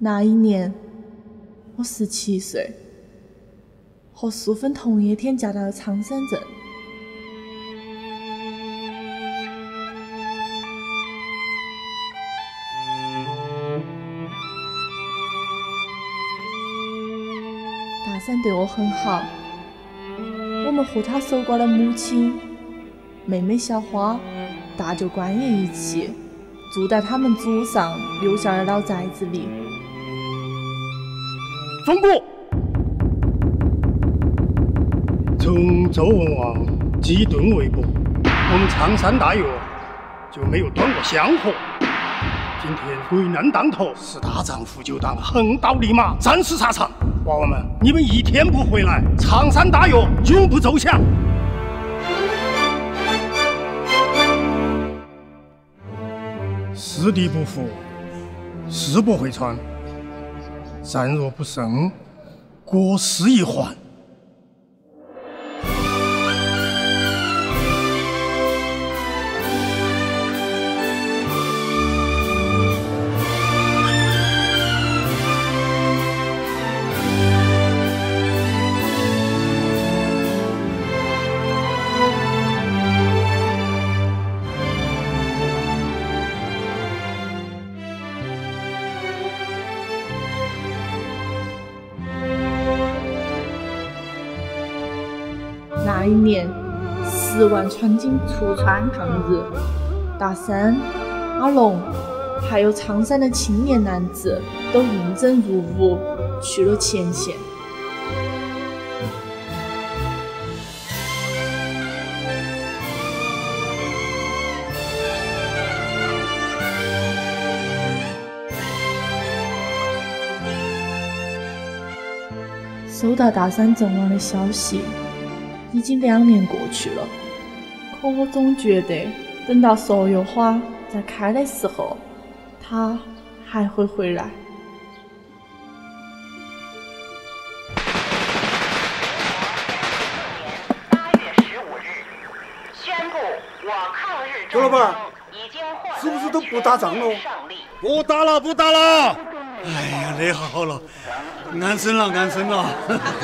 那一年，我17岁，和素芬同一天嫁到了苍山镇。大山对我很好，我们和他守寡的母亲、妹妹小花、大舅关爷一起住在他们祖上留下的老宅子里。 中国从周文王姬盾为国，我们苍山大岳就没有断过香火。今天危难当头，是大丈夫就当横刀立马，战死沙场。娃娃们，你们一天不回来，苍山大岳永不奏响。师弟不服，师伯会传。战若不胜，国师一还。 那一年，10万川军出川抗日，大山、阿龙，还有苍山的青年男子都应征入伍，去了前线。收到大山阵亡的消息，已经2年过去了，可我总觉得等到所有花在开的时候，他还会回来。 8月15日，宣布我抗日周老板已经获得是不是都不打仗了？ 不打了，不打了！哎呀，那好了，安生了，安生了。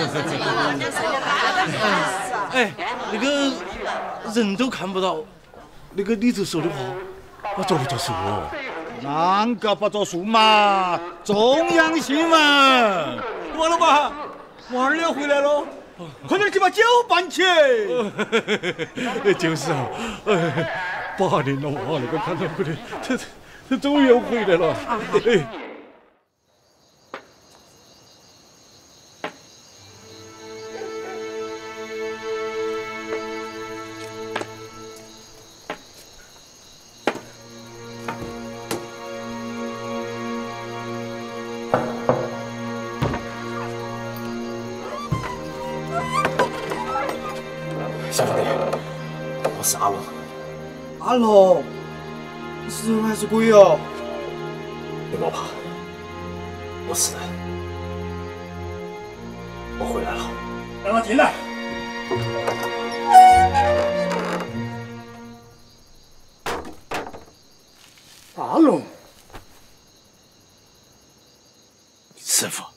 哎，那个人都看不到，那个里头说的话，我做的就是我。啷个不作数嘛？中央新闻。 王老板，娃儿要回来了，快点去把酒办起。 就是啊，8年了哇，那个看到我的，他终于要回来了。 小兄弟，我是阿龙。 阿龙，是人还是鬼哦？ 你莫怕，我是人，我回来了。 让他进来。阿龙， 师傅。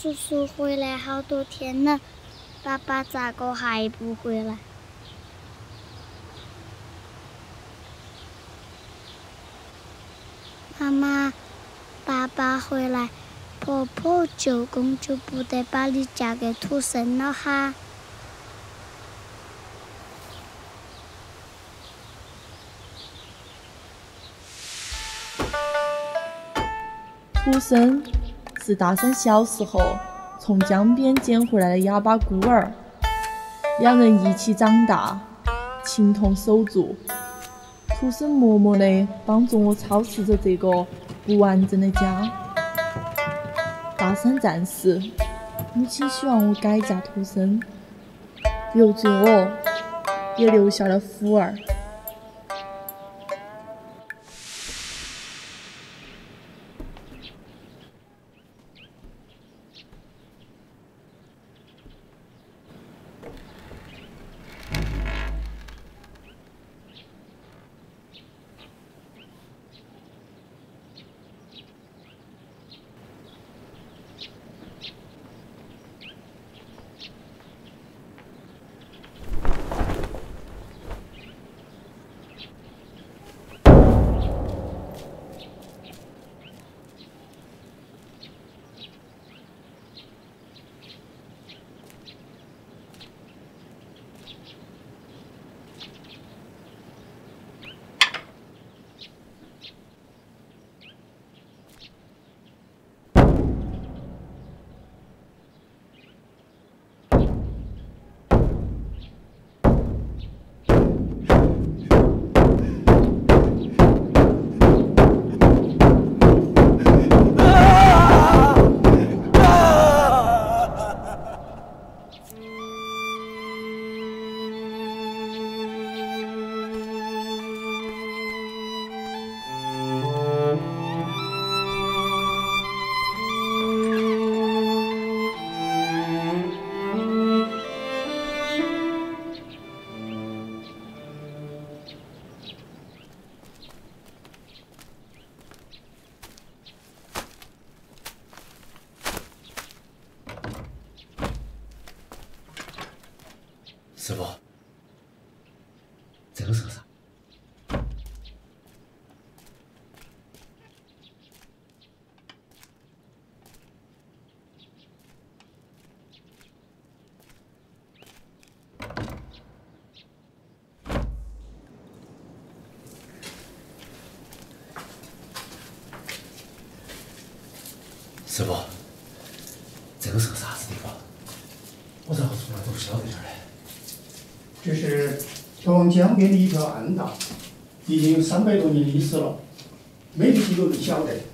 叔叔回来好多天了，爸爸咋个还不回来？妈妈，爸爸回来，婆婆舅公就不得把你嫁给土生了哈。 土生是大山小时候从江边捡回来的哑巴孤儿，两人一起长大，情同手足。土生默默地帮助我操持着这个不完整的家。大山战死，母亲希望我改嫁土生，留住我，也留下了福儿。 师傅，这个是个啥？师傅，这个是个啥子地方？我咋个从来都不晓得这儿嘞？ 这是通往江边的一条暗道，已经有300多年历史了，没有几个人晓得。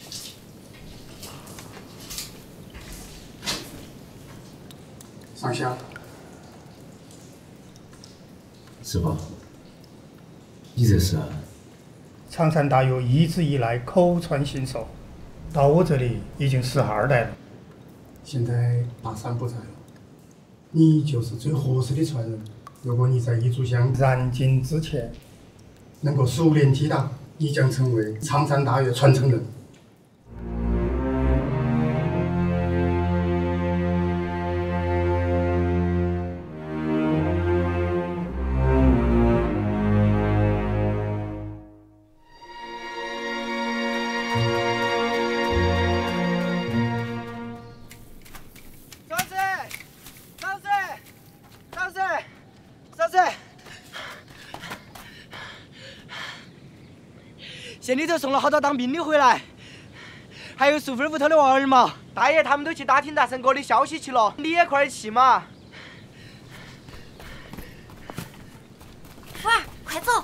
上香。 师傅，你这是？ 常山大药一直以来口传心授，到我这里已经12代了。现在大山不在了，你就是最合适的传人。如果你在一炷香燃尽之前能够熟练击打，你将成为常山大药传承人。 县里头送了好多当兵的回来，还有淑芬屋头的娃儿嘛。大爷他们都去打听大神哥的消息去了，你也快点去嘛。 福儿，快走！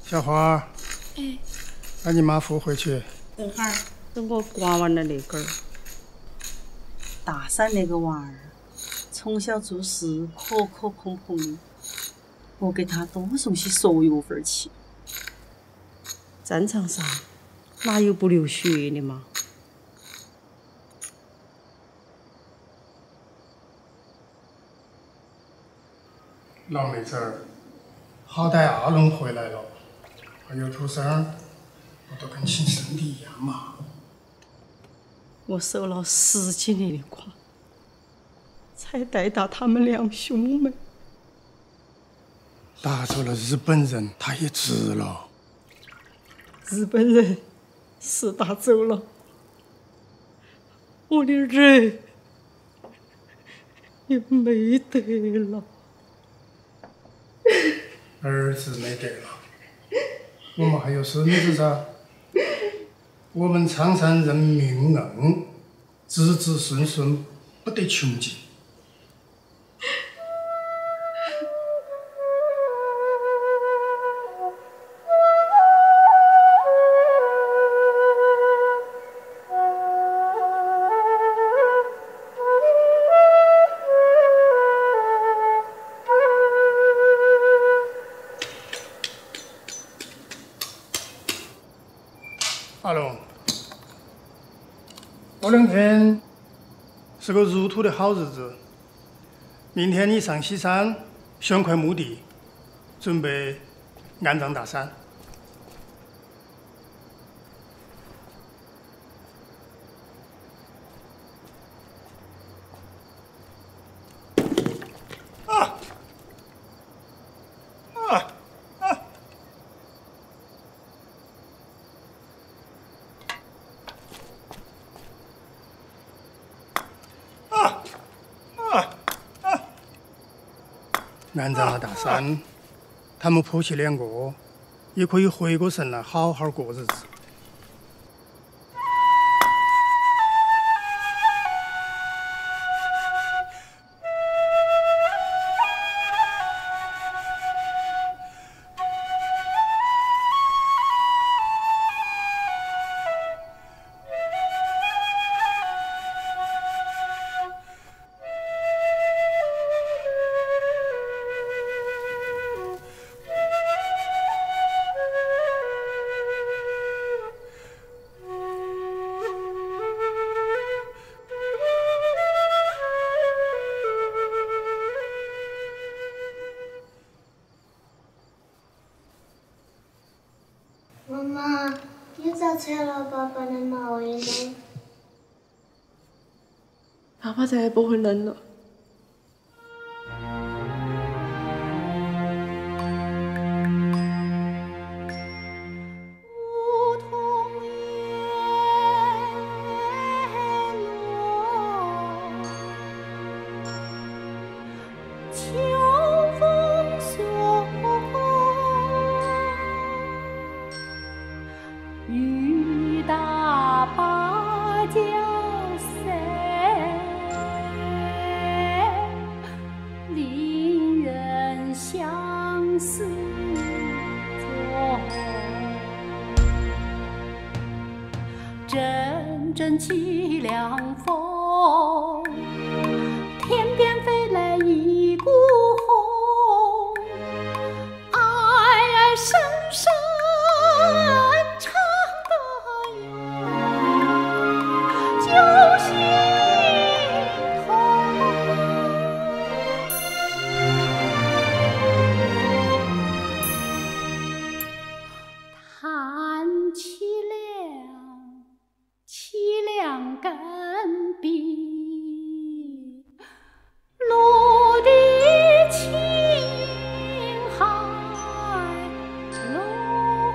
小花，把你妈扶回去。 等会儿，等我刮完了那根儿。大山那个娃儿，从小做事磕磕碰碰的，我给他多送些所有份儿去。战场上哪有不流血的嘛？ 老妹子儿，好歹阿龙回来了，还有出声，我都跟亲生的一样嘛。 我受了10几年的苦，才带大他们2兄妹。 打走了日本人，他也值了。 日本人是打走了，我的人也没得了。 儿子没得了，我们还有孙子噻。我们苍山人命硬，子子孙孙不得穷尽。阿龙，过2天是个入土的好日子。明天你上西山选块墓地，准备安葬大山。安葬了大山，他们夫妻2个也可以回过神来，好好过日子。 妈妈，你咋拆了爸爸的毛衣呢？ 爸爸再也不会冷了。 雨打芭蕉扇，令人相思重。阵阵凄凉风，天边飞来一股红，哀哀声声。干笔，陆地青海龙。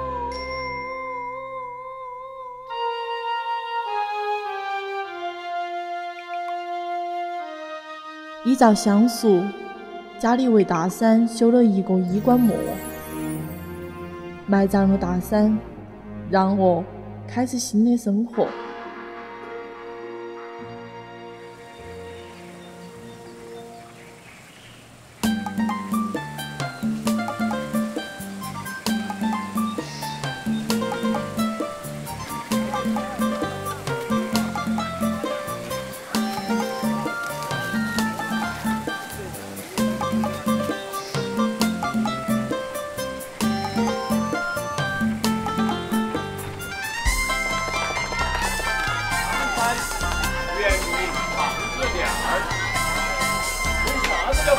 依照乡俗，家里为大山修了一个衣冠墓，埋葬了大山，让我开始新的生活。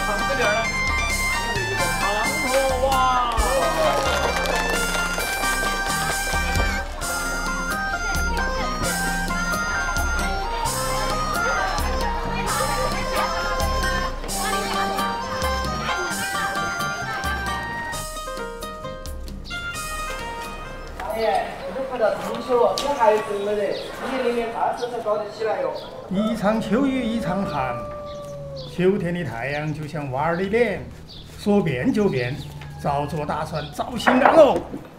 这点呢？长河哇！ 大爷，这都快到中秋了，这还冷了的，今年连饭吃才搞得起来哟。 一场秋雨一场寒，秋天的太阳就像娃儿的脸，说变就变，早做打算早行动哦。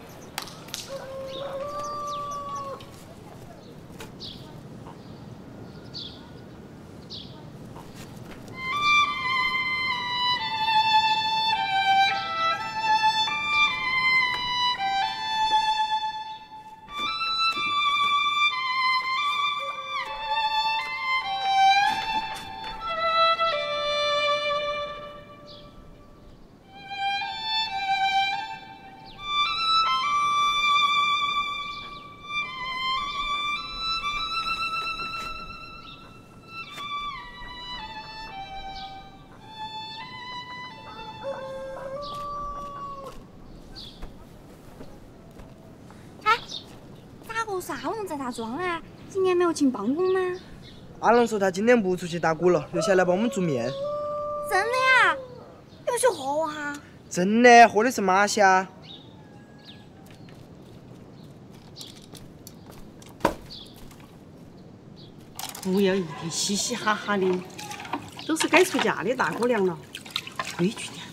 是阿龙在打桩啊？今年没有请帮工吗？ 阿龙说他今天不出去打鼓了，留下来帮我们做面。 真的呀？有些喝我哈？ 真的，喝的是马虾。 不要一天嘻嘻哈哈的，都是该出嫁的大姑娘了，规矩点。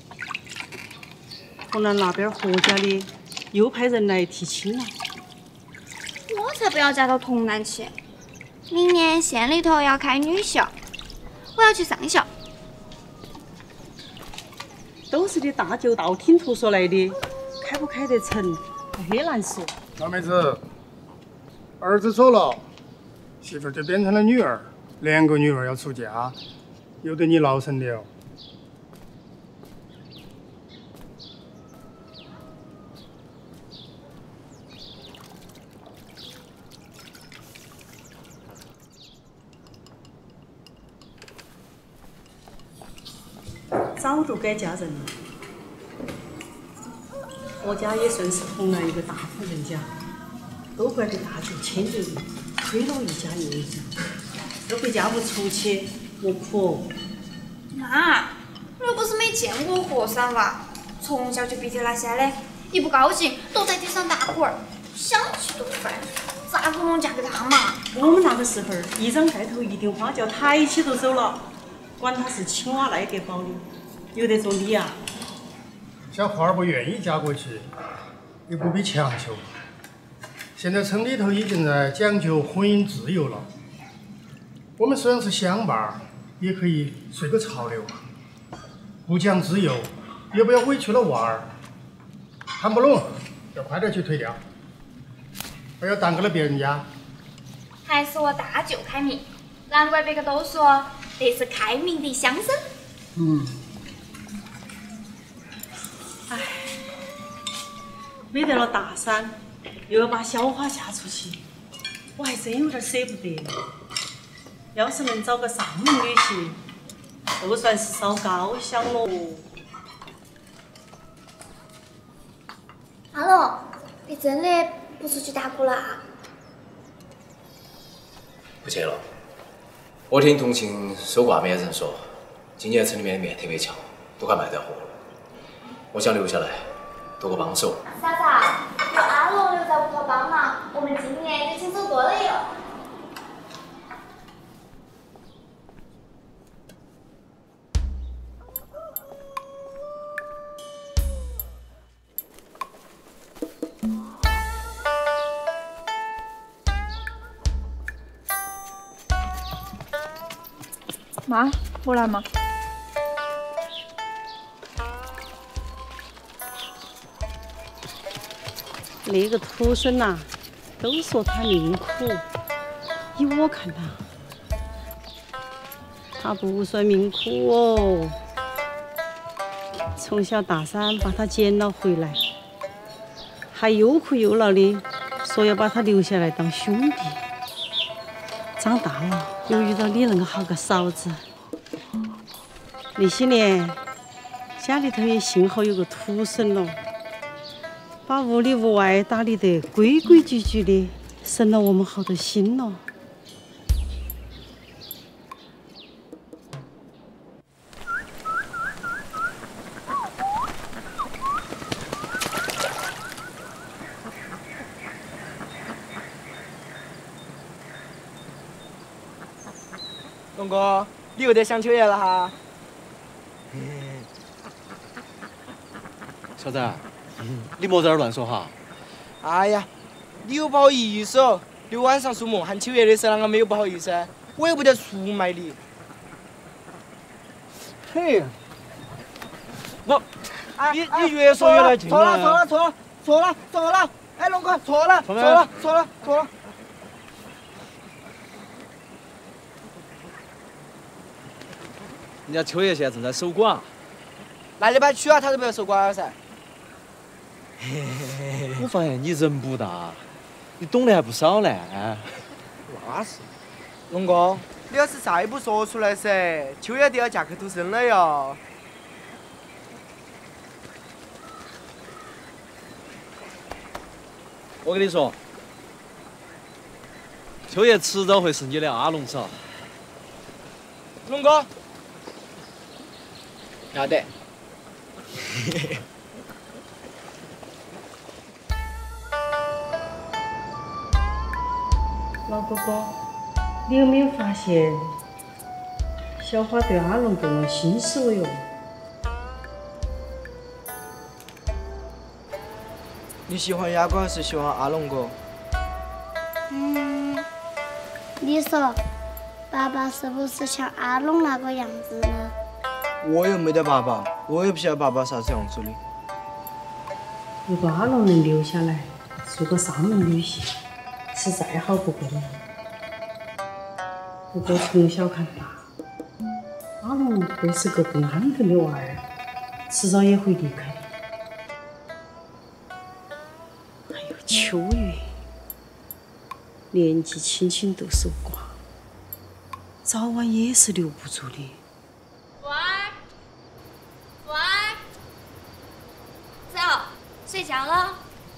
河南那边何家的又派人来提亲了。 我才不要嫁到潼南去！明年县里头要开女校，我要去上校。 都是你大舅道听途说来的，开不开得成很难说。 老妹子，儿子走了，媳妇儿就变成了女儿，2个女儿要出嫁，由得你劳神的哦。 早就该嫁人了。我家也算是潼南一个大户人家，都怪这大舅迁就你，推了一家又一家，都回家不出去，我苦。 妈，我又不是没见过和尚娃，从小就鼻涕拉稀的，一不高兴都在地上打滚儿，想气都烦，咋可能嫁给他嘛？ 我们那个时候，一张盖头一顶花轿抬起就走了，管他是青蛙赖给包的。有得做你啊！ 小花儿不愿意嫁过去，也不必强求。现在村里头已经在讲究婚姻自由了。我们虽然是乡巴儿，也可以随个潮流嘛。不讲自由，也不要委屈了娃儿。谈不拢，要快点去推掉，不要耽搁了别人家。 还是我大舅开明，难怪别个都说这是开明的乡绅。 嗯。 唉，没得了大山，又要把小花嫁出去，我还真有点舍不得。要是能找个上门女婿，就算是烧高香了。 阿龙，你真的不出去打鼓了啊？ 不去了。我听同庆收挂面人说，今年村里面的面特别强，都快卖掉货了。我想留下来，多个帮手。 嫂嫂，有阿龙留在屋头帮忙，我们今年就轻松多了哟。 妈，我来嘛。 那个土孙呐，都说他命苦，依我看他不算命苦哦。从小大山把他捡了回来，还又哭又闹的说要把他留下来当兄弟。长大了又遇到你那个好个嫂子， 那些年家里头也幸好有个土婶了，把屋里屋外打理得规规矩矩的，省了我们好多心了。 龙哥，你又得想秋叶了哈？ 小子，你莫在这儿乱说哈。 哎呀，你又不好意思哦。你晚上做梦喊秋叶的时候，啷个没有不好意思？我又不得出卖你。 嘿，你越说越来劲错了！哎，龙哥，错了！ 人家秋叶现在正在守寡。 那你把他娶了，他就不要守寡了噻。 我发现你人不大，你懂得还不少呢。 那是，龙哥，你要是再不说出来噻，秋叶就要嫁给土生了哟。 我跟你说，秋叶迟早会是你的阿龙嫂。 龙哥，要得。 老哥哥，你有没有发现小花对阿龙动了心思了哟？ 你喜欢雅哥还是喜欢阿龙哥？ 你说，爸爸是不是像阿龙那个样子呢？ 我又没得爸爸，我也不晓得爸爸啥子样子的。 如果阿龙能留下来做个上门女婿，是再好不过的。不过从小看大，阿龙会是个不安分的娃儿，迟早也会离开的。还有秋月，年纪轻轻都守寡，早晚也是留不住的。 走，睡觉了。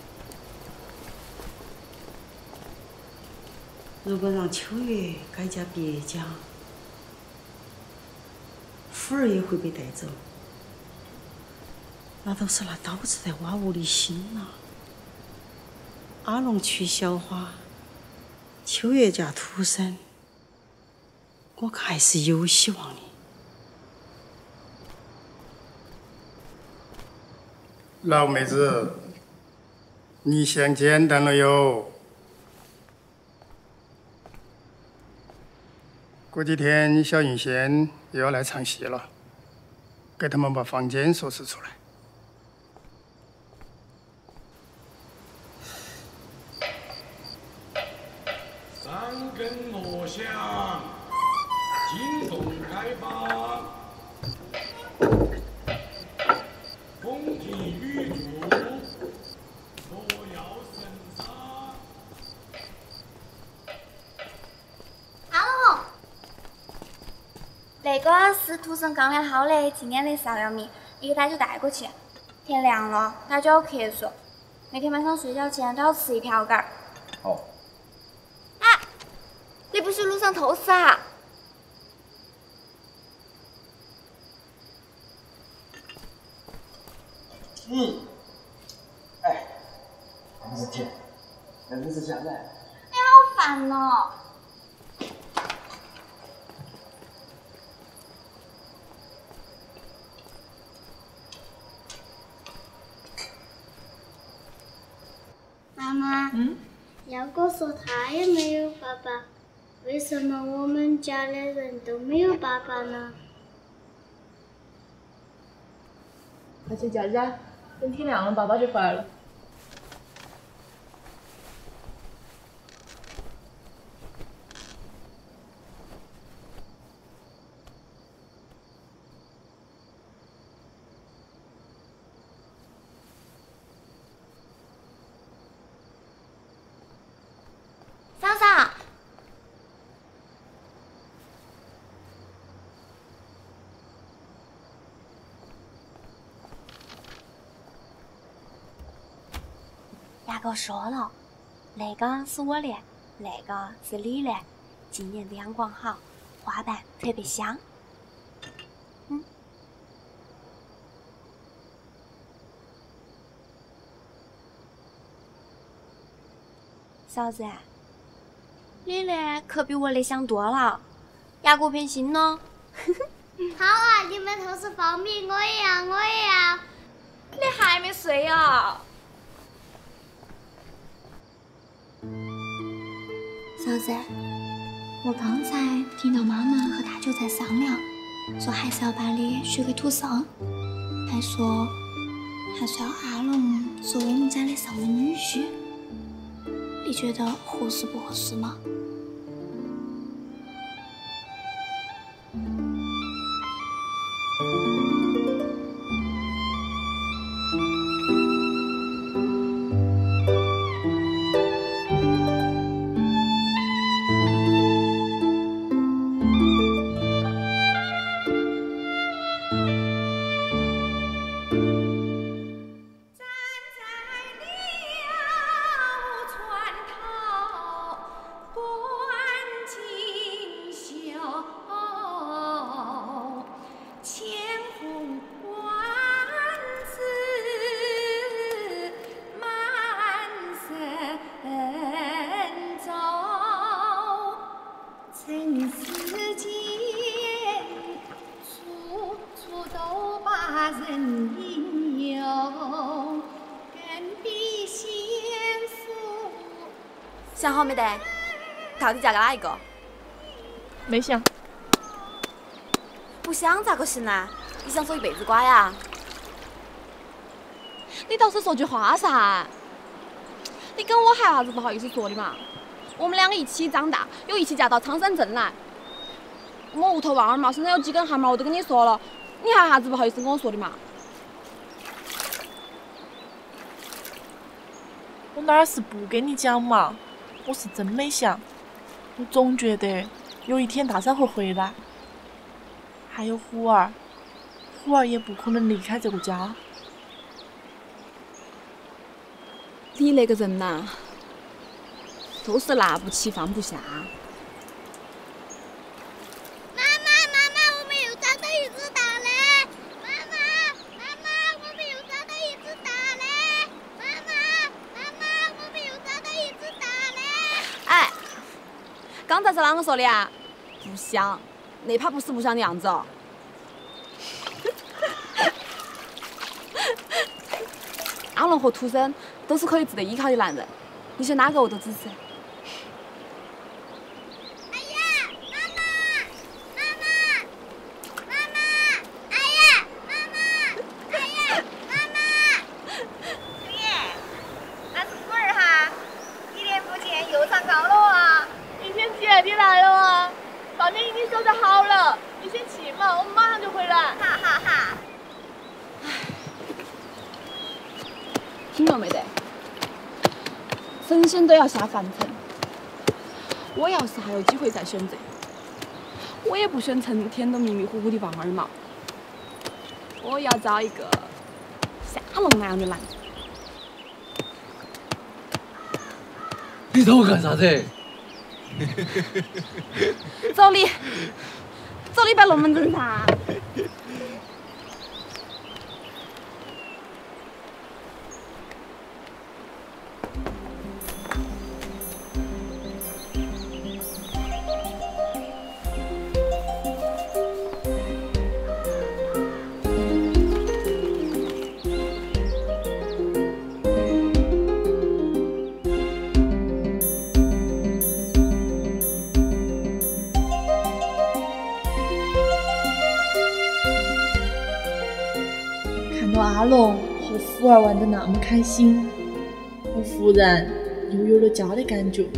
如果让秋月改嫁别家，福儿也会被带走，那都是拿刀子在挖我的心呐。阿龙娶小花，秋月嫁土生，我看还是有希望的。 老妹子，你想简单了哟。过几天小云仙又要来唱戏了，给他们把房间收拾出来。 三根锣响，惊动开放，风停雨住，莫要神杀。 Hello， 那个是土生刚养好的今年的芍药米，你给他就带过去。天亮了，他就要咳嗽，每天晚上睡觉前都要吃一瓢羹。 好。 你不许路上偷吃啊！ 不是甜，那不是香的。 你好烦哦！ 妈妈，耀哥说他也没有爸爸，为什么我们家的人都没有爸爸呢？ 快去家家，等天亮了，爸爸就回来了。 嫂嫂， 大哥说了，那个是我的，那个是你的。今年的阳光好，花瓣特别香。嫂子，你的可比我的香多了。牙果偏心呢？ 好啊，你们都是蜂蜜，我也要，我也要。 你还没睡啊？嫂子，我刚才听到妈妈和大舅在商量，说还是要把你许给土生，还说要阿龙做我们家的上门女婿。你觉得合适不合适嘛？想好没得？到底嫁给哪一个？ 没想。 不想咋个行呢？你想做一辈子瓜呀？你倒是说句话噻！你跟我还啥子不好意思说的嘛？我们两个一起长大，又一起嫁到苍山镇来。我屋头娃儿嘛，身上有几根汗毛，我都跟你说了，你还啥子不好意思跟我说的嘛？ 我哪儿是不跟你讲嘛？我是真没想，我总觉得有一天大山会回来，还有虎儿也不可能离开这个家。 你那个人呐，都是拿不起放不下。 妈妈，我们又抓到一只大的！妈妈，我们又抓到一只大的！妈妈，我们又抓到一只大的！ 哎，刚才是啷个说的啊？不像，那怕不是不像的样子哦。阿龙和土生都是可以值得依靠的男人，你选哪个我都支持。 你来了啊！饭店已经收拾好了，你先去嘛，我们马上就回来。 哈哈哈！唉，听到没得？神仙都要下凡尘。我要是还有机会再选择，我也不选成天都迷迷糊糊的王二毛。我要找一个像阿龙那样的男人。 你找我干啥子？ 走你摆龙门阵噻！ 阿龙和虎儿玩得那么开心，我忽然又有了家的感觉。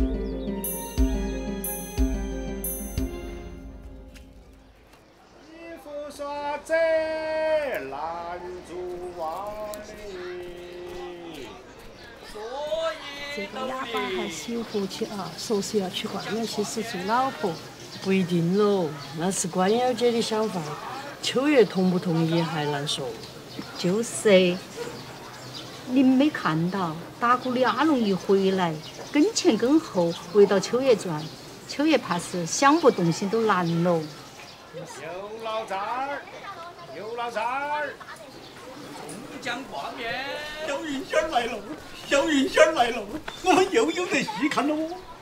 衣服刷子，拦住王里。 这个哑巴还是有福气啊！说是要娶官员媳妇做老婆，不一定喽，那是官员姐的想法，秋月同不同意还难说。 就是， 您没看到打鼓的阿龙一回来，跟前跟后围到秋叶转，秋叶怕是想不动心都难喽。 有老三儿，有老三儿，葱姜挂面， 小云仙儿来喽，小云仙儿来喽，我们又有得戏看喽。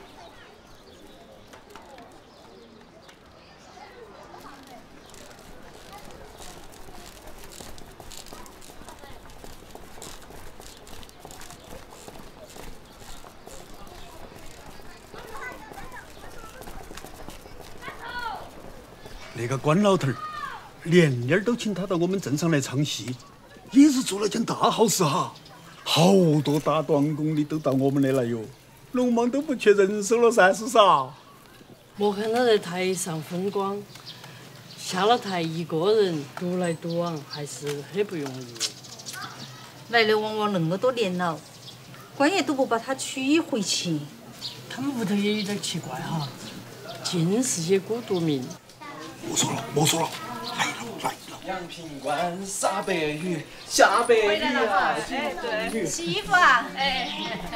那个关老头儿，年年都请他到我们镇上来唱戏，也是做了件大好事哈。好多打短工的都到我们那来哟，龙王都不缺人手了噻，是啥？ 我看他在台上风光，下了台一个人独来独往，还是很不容易。 来来往往那么多年了，官爷都不把他娶回去。 他们屋头也有点奇怪哈，尽是些孤独民。 莫说了，莫说了，来了来了。 阳平关洒白雨，下白雨啊！ 哎，对，洗衣服啊，哎。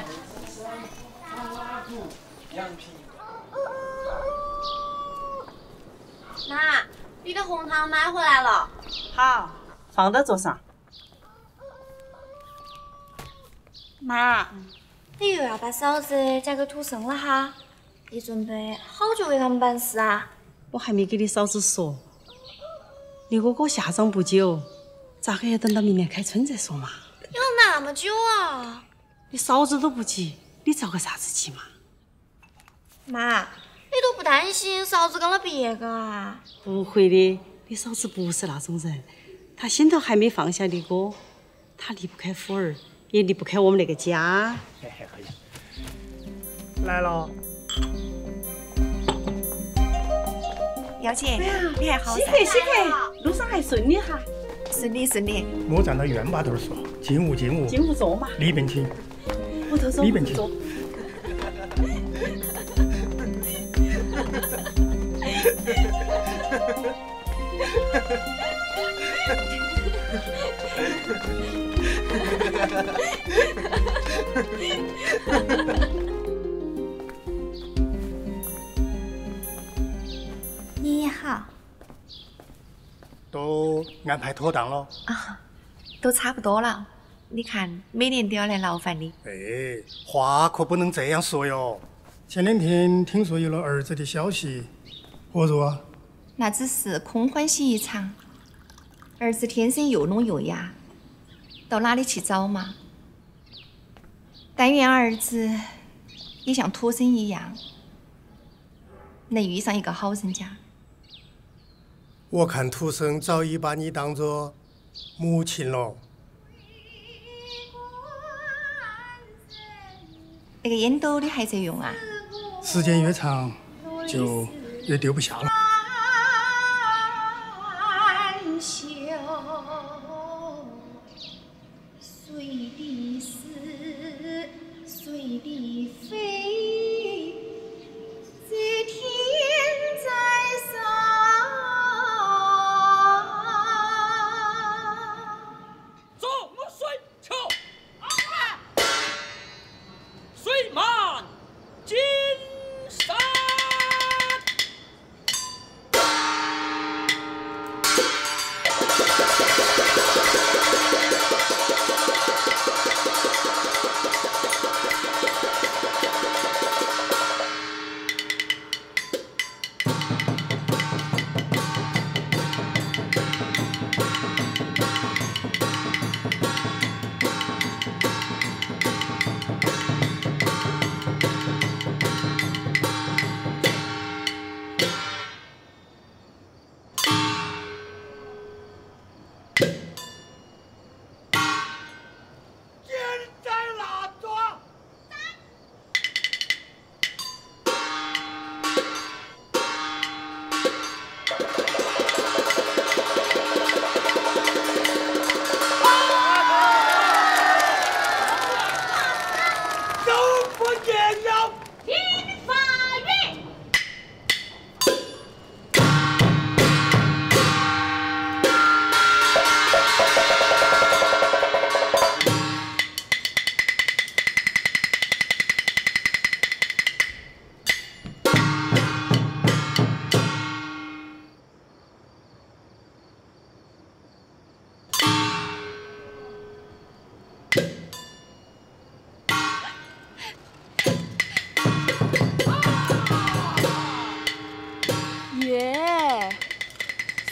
妈，你的红糖买回来了。 好，放到桌上。 妈，你又要把嫂子嫁给土生了哈？你准备好久为他们办事啊？ 我还没给你嫂子说，你哥哥下葬不久，咋个要等到明年开春再说嘛？ 有那么久啊？ 你嫂子都不急，你着个啥子急嘛？ 妈，你都不担心嫂子跟了别个啊？ 不会的，你嫂子不是那种人，她心头还没放下你哥，她离不开福儿，也离不开我们那个家。 来了。 姚姐，你还好噻？ 稀客稀客，路上还顺利哈？ 顺利顺利。 莫站到院坝头说，进屋进屋。 进屋坐嘛。 里边请。 屋头坐。 里边请。 你好。 都安排妥当了啊，都差不多了。你看，每年都要来劳烦你。 哎，话可不能这样说哟。前2天听说有了儿子的消息，何如啊？ 那只是空欢喜一场。儿子天生又聋又哑，到哪里去找嘛？但愿儿子也像土生一样，能遇上一个好人家。 我看土生早已把你当作母亲了。 那个烟斗你还在用啊？ 时间越长，就越丢不下了。 随地死，随地飞，这天在上。 走，我水球，水满金山。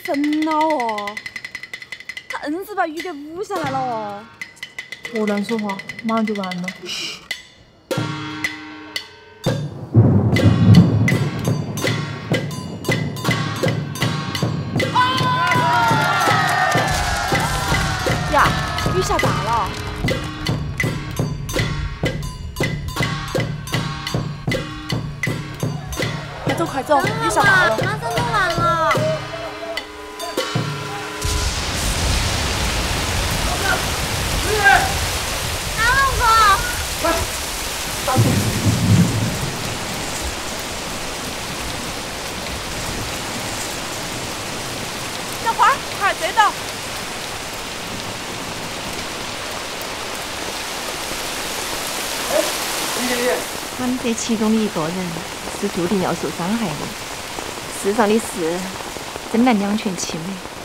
神了哦！他硬是把雨给捂下来了哦。 莫乱说话，马上就完了。 呀，雨下大了！ 快走快走，雨下大了。 马上就完了。 大龙哥， 快，上去。 小花，快追到！ 他们这其中的一个人是注定要受伤害的。世上的事真难两全其美。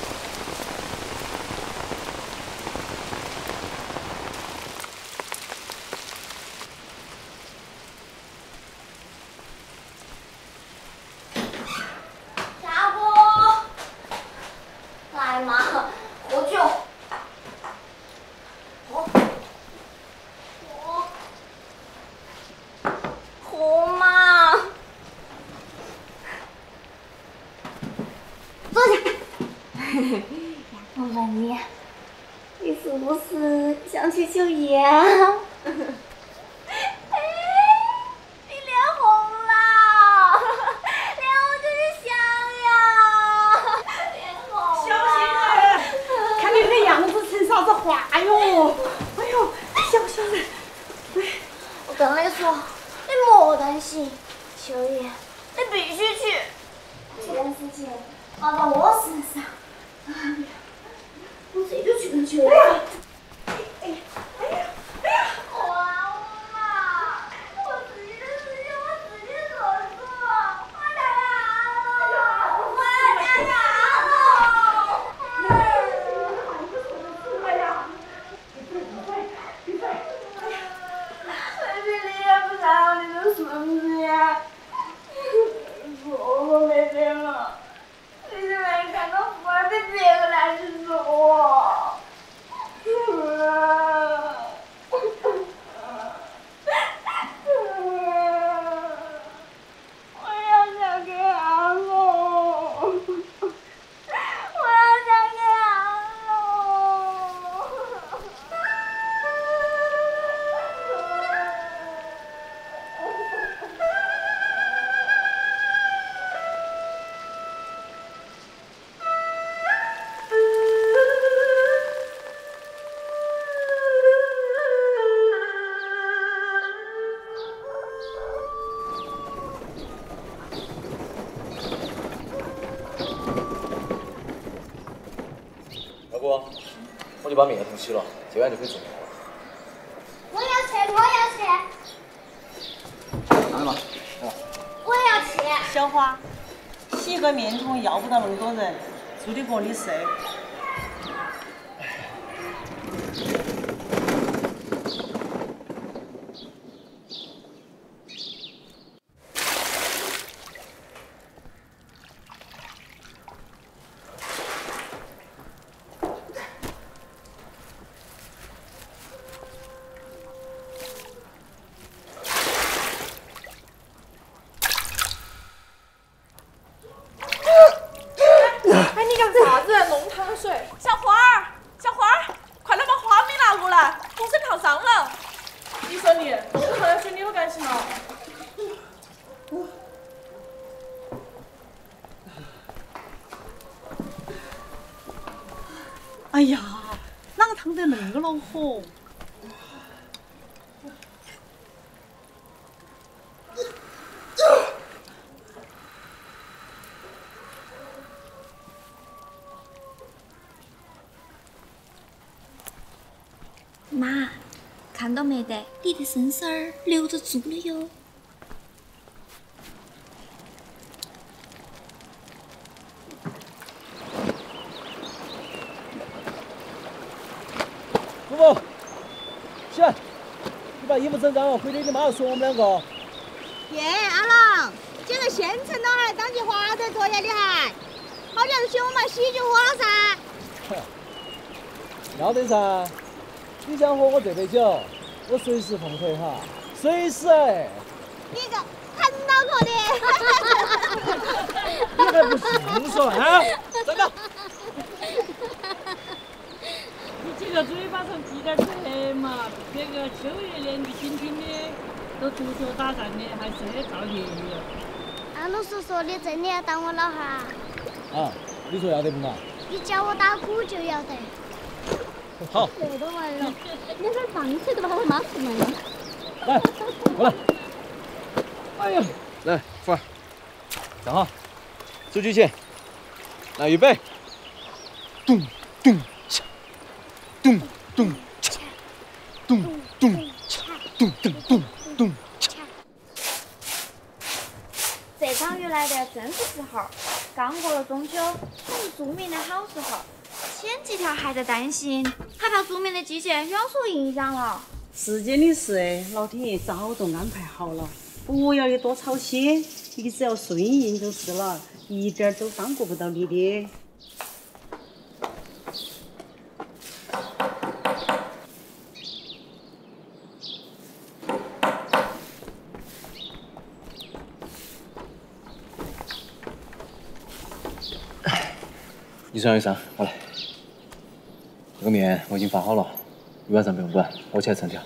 大哥，来嘛，喝酒。喝嘛。坐下。我问你，你是不是想去就业啊？哎，你脸红了，脸红就是想呀，脸红。 小心点，看你这个样子成啥子话哟？哎呦，小心点。 我跟你说，你莫担心，秋叶，你必须去。这件事情搞到我身上，哎呀，我这就去跟秋叶。哎呀！我嘛，我自己的事情我自己做主，我太难了，我太难了。哎呀！闭嘴！你也不想你的孙子呀？我没病了，你现在看到富儿被别个来去说我。我要嫁给阿龙，我要嫁给阿龙。 要不我就把面桶洗了，今晚就可以做面了。 我要去，我要去， 拿来嘛， 我要去。 小花，洗个面桶要不到那么多人，做得过你事。 哎，你干啥子？弄汤水。小花儿，小花儿，快点把花米拿过来，风水烫伤了。 你说你弄汤水你都干什么？ 哎呀，哪个汤得那个恼火？ 妈，看到没得？你的孙孙儿留着住了哟。 姑父，起来，你把衣服整脏了，回去你妈要说我们两个。 耶，阿郎，捡个县城老汉当起花头坐下，你还？ 好像是请我买喜酒花噻。 要得噻，你想喝我这杯酒，我随时奉陪哈，随时哎。 你个很恼火的。 你还不信说啊？站到。 你这个嘴巴上积点德嘛，这个秋爷年纪轻轻的，都足球打仗的，还是造孽哟。 安老师说你真的要当我老汉啊？ 啊，你说要得不嘛？ 你教我打鼓就要得。 好。 这都完了，你这放车都把我妈出来了。 来，过来。哎呀，来，福儿，站好，手举起，来，预备，咚咚锵，咚咚锵，咚咚锵，咚咚咚咚锵。 这场雨来得正是时候，刚过了中秋，正是著名的好时候。前几天还在担心，害怕著名的季节要受影响了。 世间的事，老天爷早都安排好了，不要你多操心，你只要顺应就是了，一点都耽误不到你的。 你算一算，我来。这个面我已经发好了，一晚上不用管，我起来称调。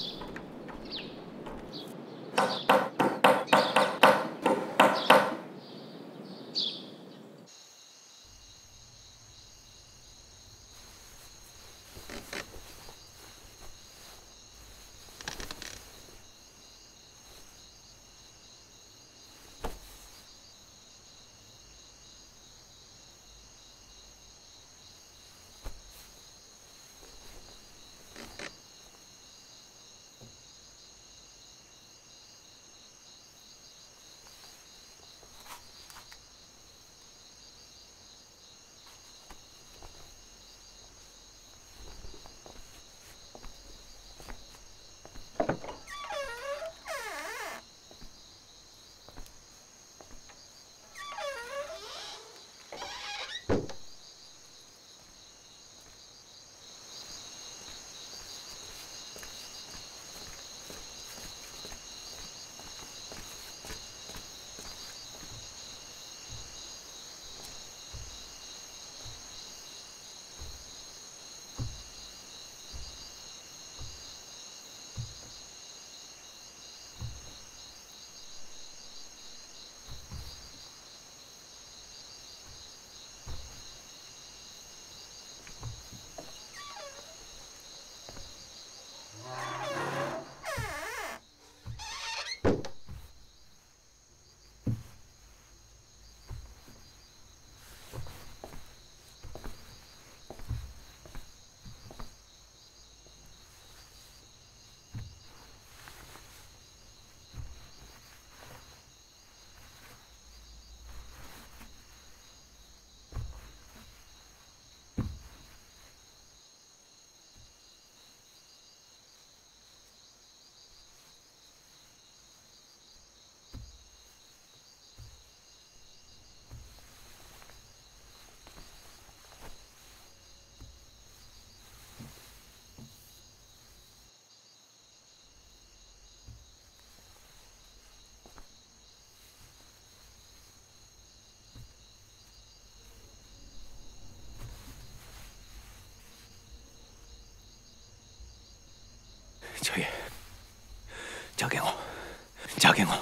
秋叶，交给我，交给我，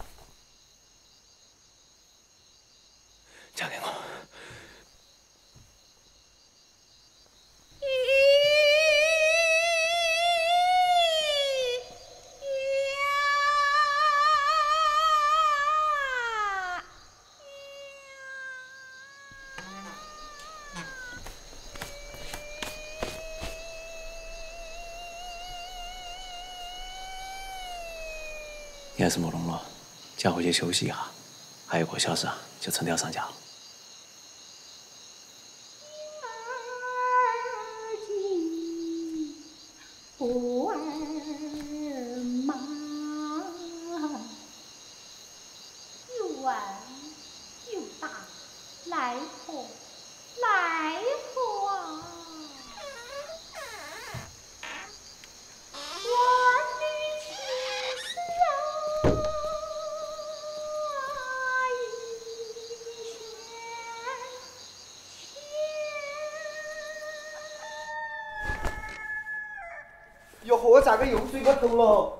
交给我。你还是莫弄了，先回去休息一下，还有1个小时就称调上架了。 不儿马，又弯又大，来头哟呵，咋个又睡过头了？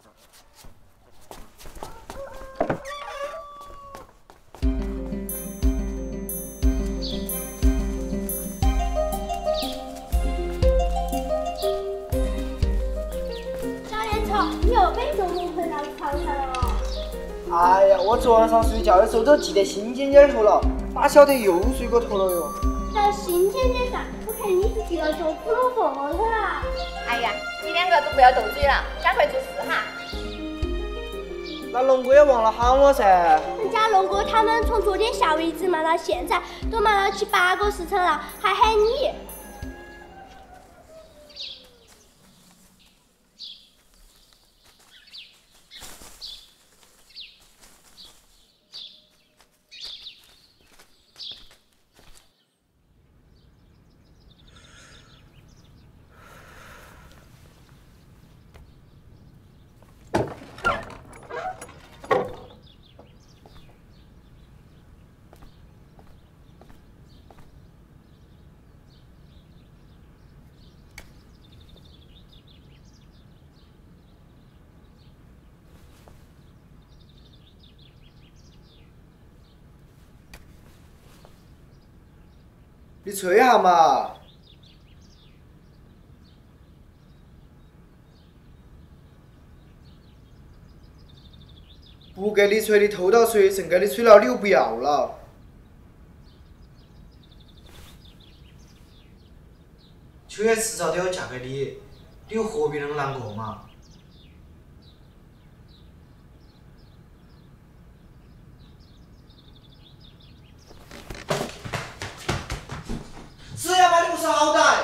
小烟草，你又被中午回到床上了。 哎呀，我昨晚上睡觉的时候都记得心尖尖头了，哪晓得又睡过头了哟。 在心尖尖上，我看你是记了脚趾头缝头了。 哎呀，你两个都不要斗嘴了，赶快做事哈。 那龙哥也忘了喊我噻。 人家龙哥他们从昨天下午一直忙到现在，都忙了7、8个时辰了，还喊你。 你吹下嘛！不给你吹，你偷到水，剩给你吹了，你又不要了。秋叶迟早都要嫁给你，你又何必那么难过嘛？是呀嘛，你不识好歹。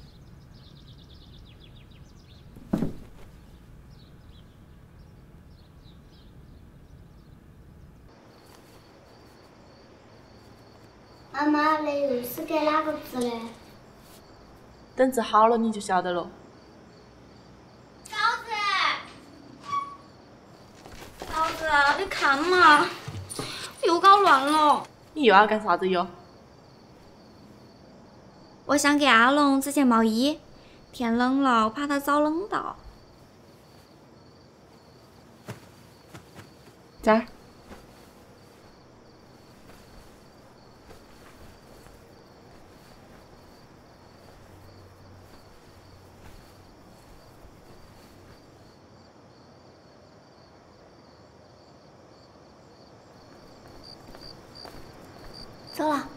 妈妈，那又是给哪个治的？ 等治好了你就晓得了。 嫂子，嫂子，你看嘛，又搞乱了。 你又要干啥子哟？ 我想给阿龙织件毛衣，天冷了，我怕他遭冷到。 这儿。 走了。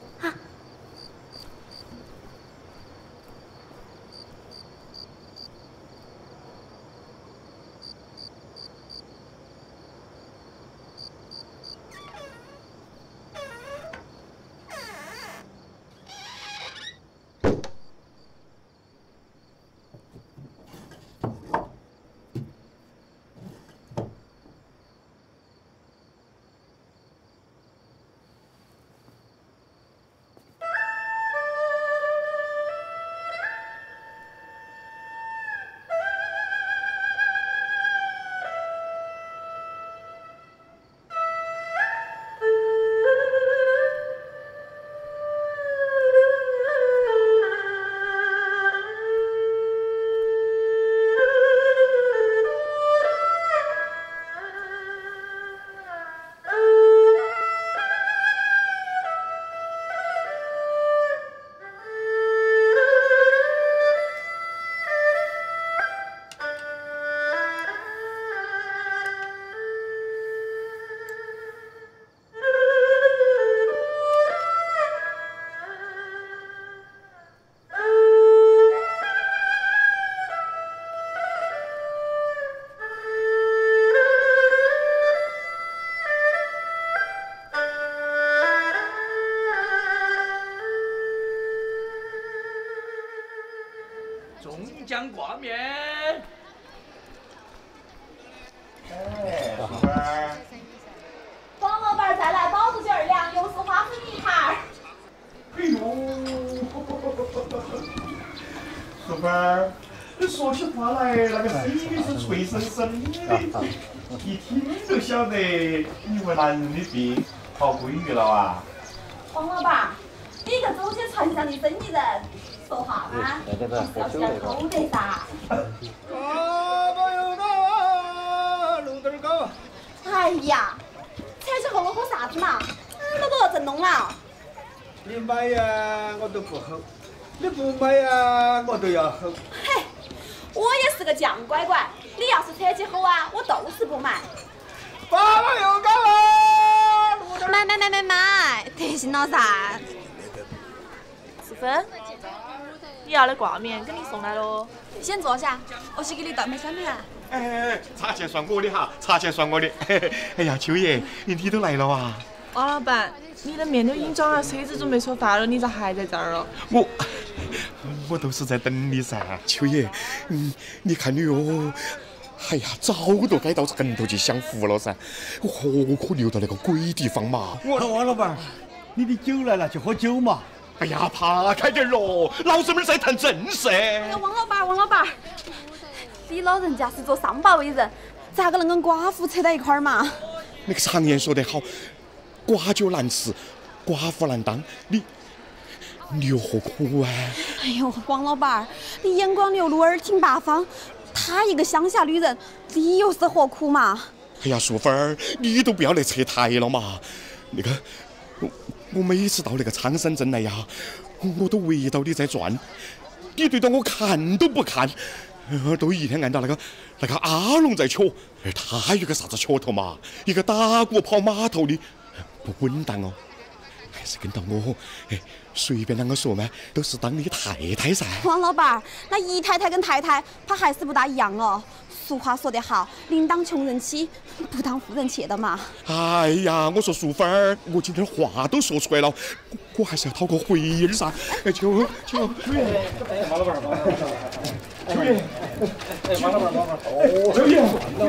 中将挂面。 哎，叔伯儿。 黄老板再来包子卷2，又是花生米盘。 哎呦，叔伯儿，你说起话来那个声音是脆生生的，一听就晓得你为男人的病讨闺女了啊。 黄老板，你一个走起城上的生意人， 说话吗？ 对， 要先偷得噻。 爸爸有道，路点高。 哎呀，才去喝了喝啥子嘛？那个真弄了。 你买呀，我都不喝；你不买呀，我都要喝。 嘿，我也是个犟乖乖，你要是扯起吼啊，我都是不买。 爸爸有高了， 买，得行了噻。 淑芬，你要的挂面给你送来喽。 先坐下，我去给你端杯酸梅来。 哎，茶钱算我的哈，茶钱算我的。哎呀，秋爷，你都来了啊？ 王老板，你的面都已经装了，车子准备出发了，你咋还在这儿了？ 我都是在等你噻，秋爷，你看你哟。哎呀，早都该到城头去享福了噻，我何可留到那个鬼地方嘛！ 王老板，你的酒来了，去喝酒嘛！ 哎呀，爬开点咯，老子们在谈正事。 哎呀，王老板，你老人家是做商把为人，咋个能跟寡妇扯在一块儿嘛？ 那个常言说得好，寡酒难吃，寡妇难当，你有何苦啊？ 哎呦，王老板，你眼光流露，耳听八方。她一个乡下女人，你又是何苦嘛？ 哎呀，淑芬儿，你都不要来扯台了嘛！那个，我每次到那个苍山镇来呀，我都围到你在转，你对着我看都不看，都一天按照那个阿龙在瞧，他有个啥子噱头嘛？一个打鼓跑码头的，不稳当哦。还是跟到我，随便啷个说嘛，都是当你太太噻。 王老板，那姨太太跟太太，她还是不大一样哦。俗话说得好，宁当穷人妻，不当富人妾的嘛。 哎呀，我说淑芬儿，我今天话都说出来了，我还是要讨个回音儿噻。秋爷，王老板，秋爷，王老板，秋爷，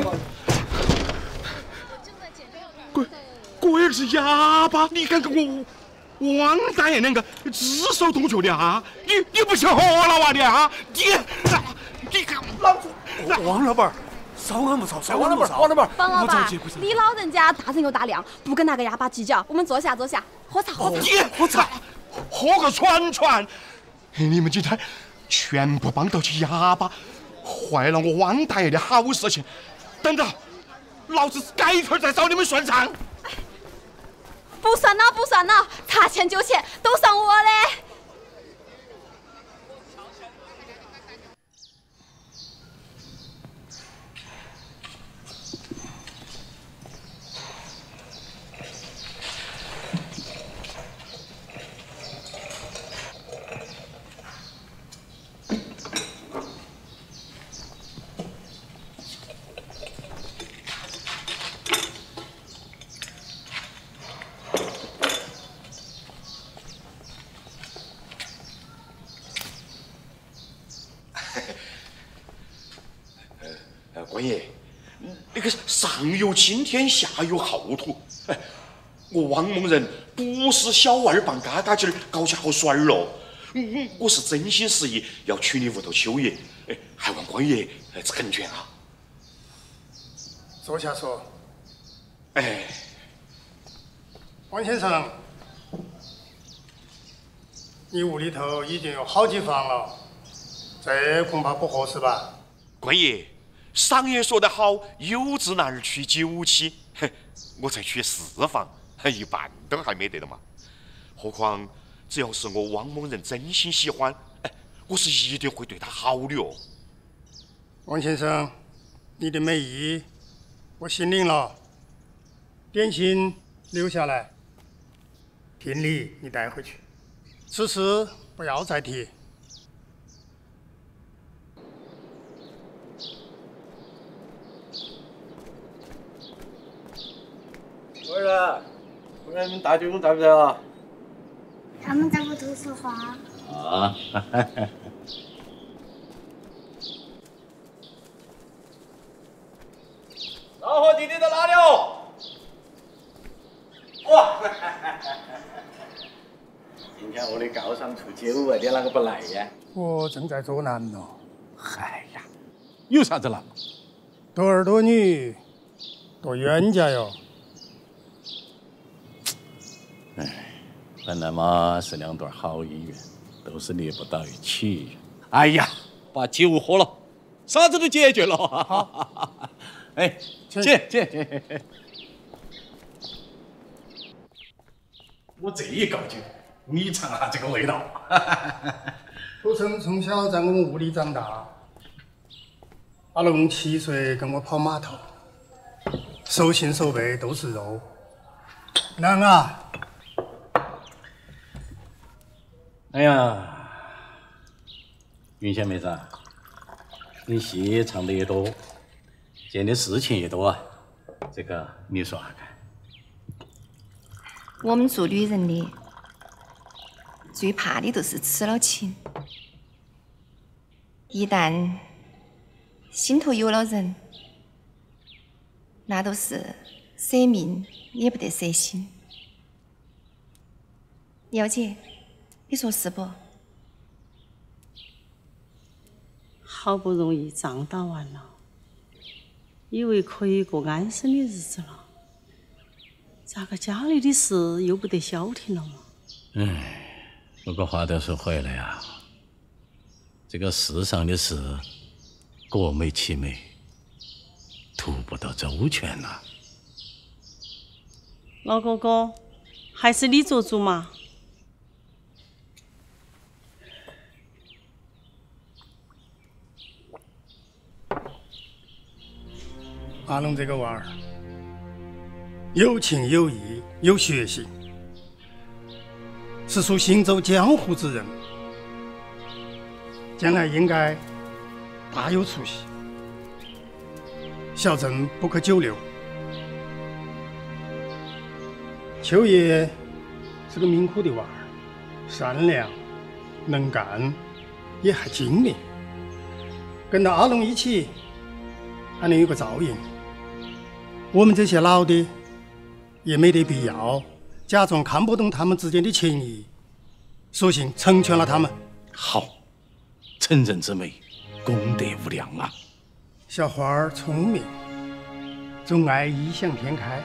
龟儿是哑巴，你敢跟我王大爷两个指手动脚的啊？你不是活了哇你啊？你看老子王老板，稍安勿躁， 王老板， 方老板，你老人家大人有大量，不跟那个哑巴计较。我们坐下，喝茶。 喝茶，喝个喘。你们今天全部帮到起哑巴，坏了我王大爷的好事情。等着，老子改天再找你们算账。 不算了，茶钱酒钱都算我的。 官爷，那个上有青天，下有厚土。我王某人不是小二棒嘎嘎劲儿搞起好耍儿喽。我是真心实意要娶你屋头秋爷，还望官爷成全啊。 坐下说。王先生，你屋里头已经有好几房了，这恐怕不合适吧？ 官爷。商言说得好，有志男儿娶9妻，我才娶4房，一半都还没得了嘛。何况只要是我王某人真心喜欢，我是一定会对他好的哦。 王先生，你的美意我心领了，点心留下来，聘礼你带回去，此事不要再提。 我说你们大舅母在不在啊？ 他们在屋头说话。 啊，老伙弟弟在哪里哦？哇！今天我的高尚处9啊，你啷个不来呀？ 我正在做难呢。 哎呀，有啥子难？ 多儿多女，多冤家哟。 哎，本来嘛是2对好姻缘， 都是离不到一起。哎呀，把酒喝了，啥子都解决了。好，哎，请。我这一告酒，你尝下这个味道。 土生从小在我们屋里长大，阿龙7岁跟我跑码头，手心手背都是肉。娘啊！ 哎呀，云仙妹子，你戏唱得也多，见的事情也多啊，这个你说下看。 我们做女人的最怕的就是吃了情，一旦心头有了人，那都是舍命也不得舍心。幺姐，你说是不？ 好不容易仗打完了，以为可以过安生的日子了，咋个家里的事又不得消停了嘛？ 不过话都说回来呀，这个世上的事，各没其美，图不到周全呐。 老哥哥，还是你做主嘛。 阿龙这个娃儿，有情有义，有学习，是属行走江湖之人，将来应该大有出息。小镇不可久留。秋叶是个命苦的娃儿，善良、能干，也还精明。跟到阿龙一起，还能有个照应。我们这些老的也没得必要假装看不懂他们之间的情谊，索性成全了他们。 好，成人之美，功德无量啊！ 小花儿聪明，总爱异想天开，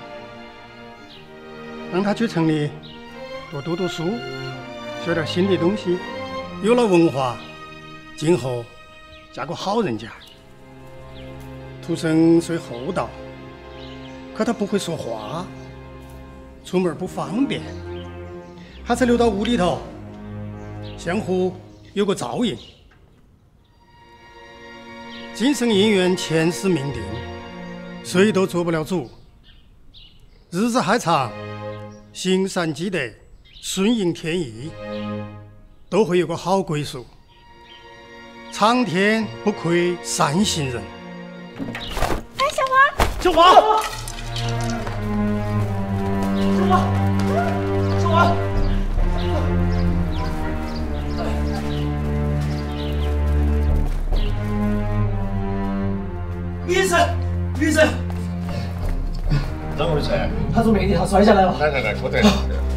让她去城里多读读书，学点新的东西，有了文化，今后嫁个好人家。土生虽厚道，可他不会说话，出门不方便，还是留到屋里头，相互有个照应。今生姻缘前世命定，谁都做不了主。日子还长，行善积德，顺应天意，都会有个好归宿。苍天不愧善心人。 哎，小花， 小花， 小花， 医生，医生， 怎么回事？ 他从煤地上摔下来了。 来，过得。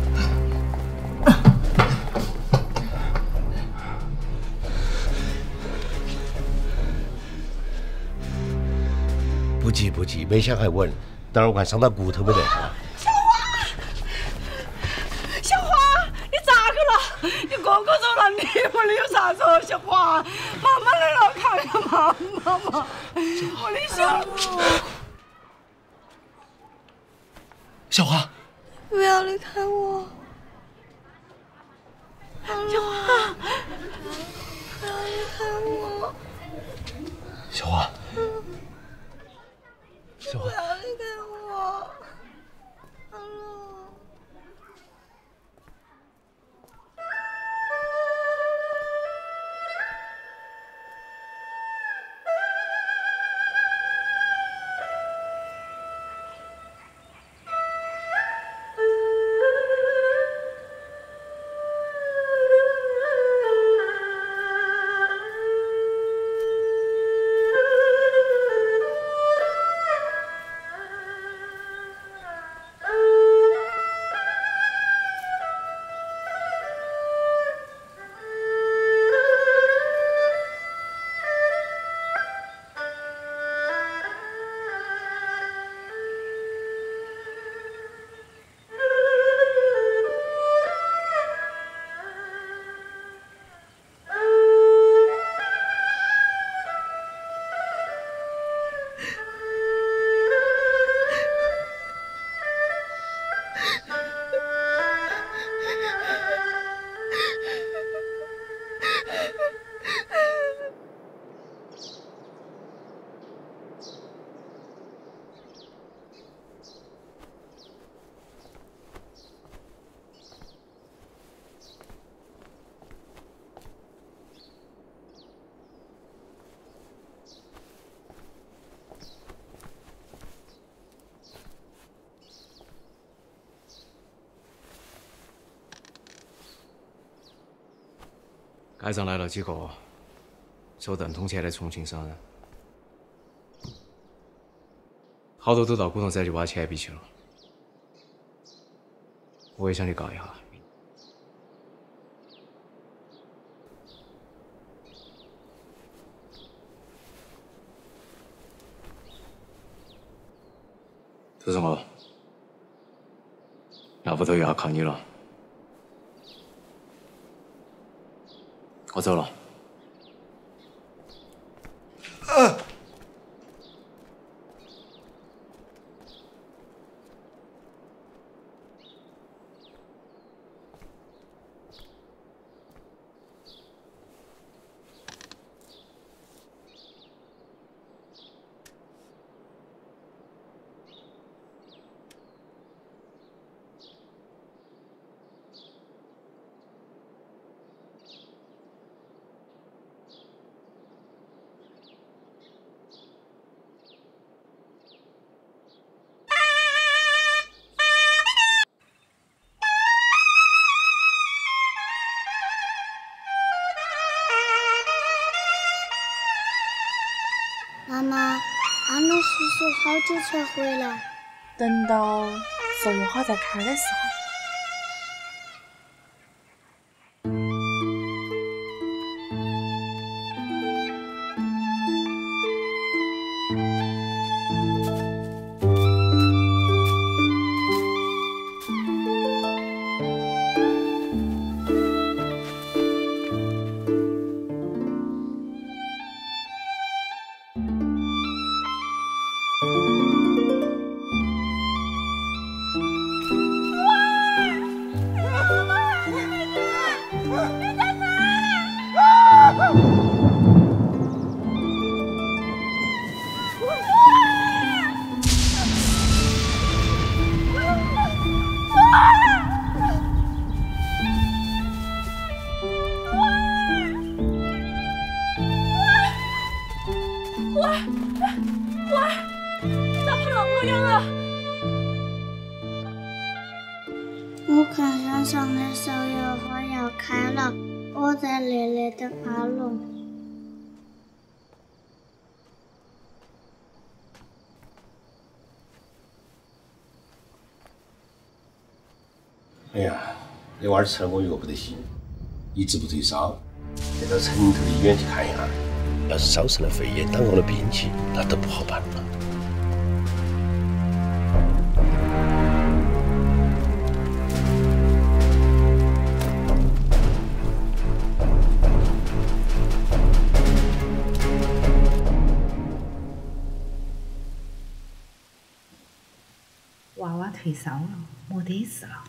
不急，没想还稳，等会儿我看伤到骨头没得。 小花，你咋个了？你哥哥走了，你屋里有啥子？小花，妈妈来了，看看妈妈。我的小花， 小花， 不要离开我。 小花， 不要离开我。 小花。小花， 不要离开我，阿龙。 街上来了几个收邓通钱的重庆商人，好多都到古洞山去挖钱币去了。我也想去告一下。都是我，那屋头又要靠你了。我走了。 妈妈，阿诺叔叔好久才回来。 等到手油花再开的时候。 我看山上的手油花要开了，我在那里等阿龙。 哎呀，那娃儿吃了我药不得行，一直不退烧，得到城头的医院去看一下。要是烧成了肺炎，当我的病期，那都不好办了。 娃娃退烧了，没得事了。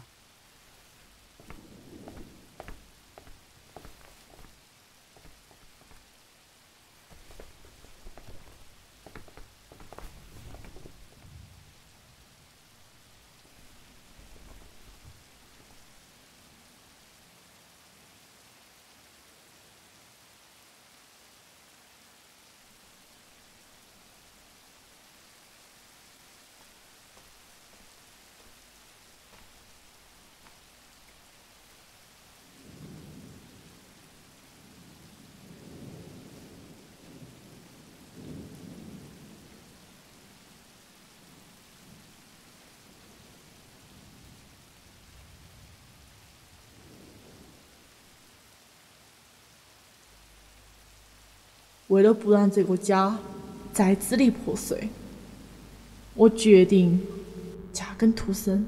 为了不让这个家再支离破碎，我决定嫁给土生。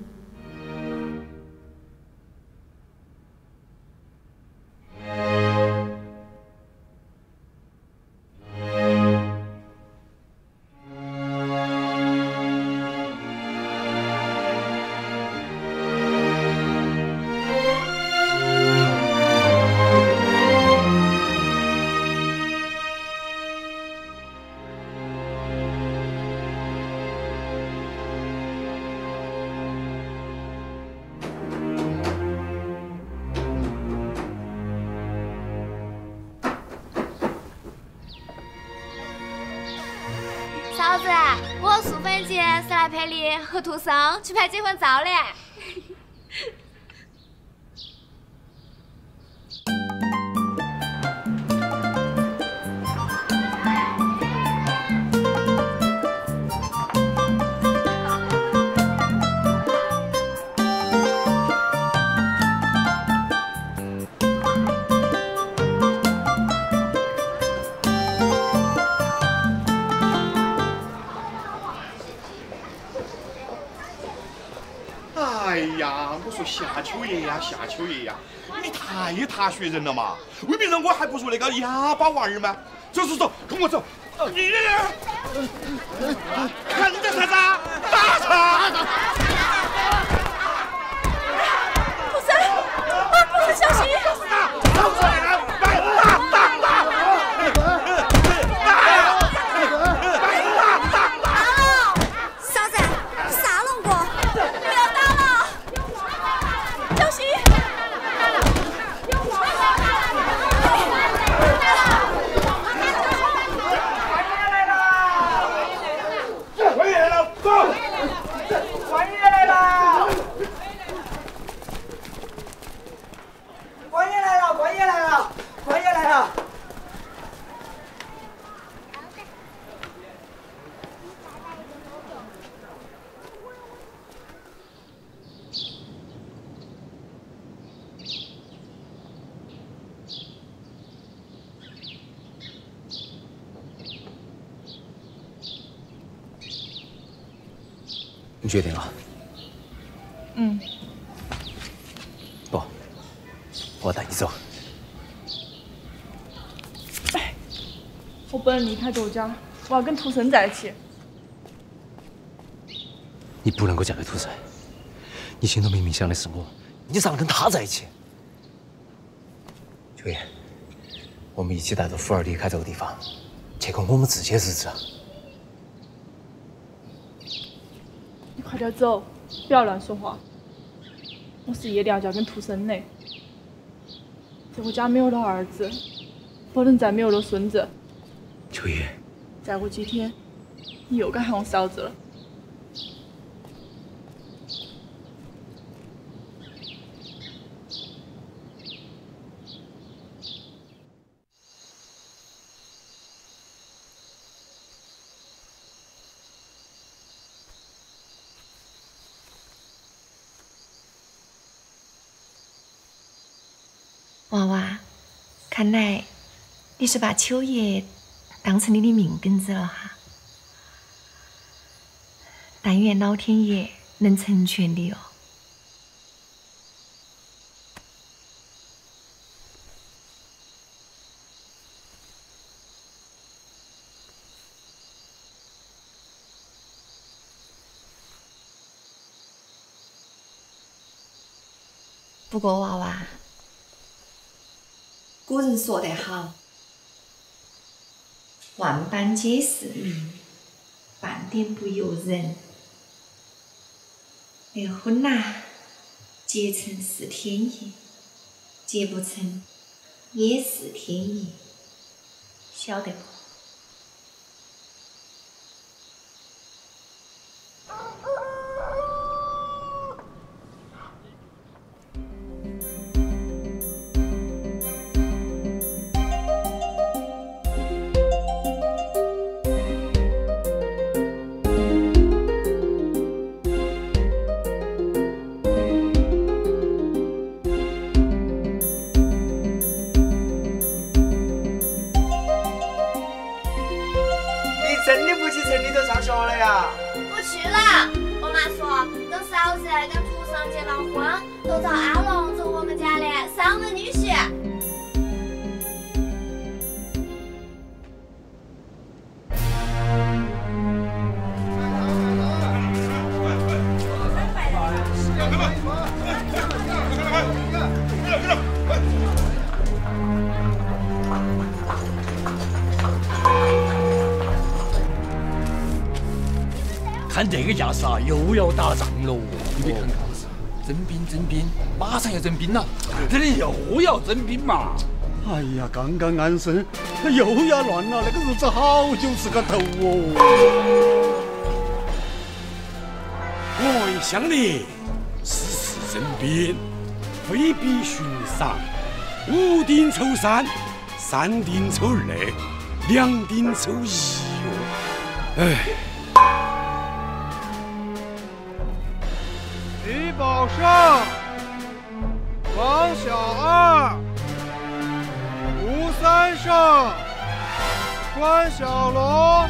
嫂子，我素芬姐是来陪你和土生去拍结婚照的。 说夏秋叶呀，夏秋叶呀，你太踏雪人了嘛！未必人我还不如那个哑巴娃儿吗？走，跟我走。你看着啥子？打他！ 不是，不是，小心！ 老子来了， 嫂子，啥龙哥？不要打了，小心！ 官爷来了，走！ 官爷来了！官爷来了！官爷来了！官爷来了！ 你决定了？ 嗯。 不，我带你走。 我不能离开周家，我要跟涂生在一起。 你不能够嫁给涂生，你心头明明想的是我，你咋能跟他在一起？秋叶，我们一起带着福儿离开这个地方，去过我们自己的日子。 你快点走，不要乱说话。我是夜里要嫁跟涂生的，在我家没有了儿子，不能再没有了孙子。 秋叶， 再过几天，你又该喊我嫂子了。 娃娃，看来你是把秋叶当成你的命根子了哈。但愿老天爷能成全你哦。不过娃娃，古人说得好，万般皆是命，半点不由人。那婚呐，结成是天意，结不成也是天意，晓得不？ 真的不去城里头上学了呀？ 不去了。我妈说，等嫂子跟涂生结了婚，都找阿龙做我们家的上门女婿。 看这个架势啊，又要打仗喽！你别看看，征兵，马上要征兵了，这里又要征兵嘛！ 哎呀，刚刚安生，又要乱了，那个日子好久是个头哦。 我乡里时时征兵，非比寻常。5顶抽3，3顶抽2，2顶抽1哟！哎。 李宝胜、王小二、吴三胜、关小龙、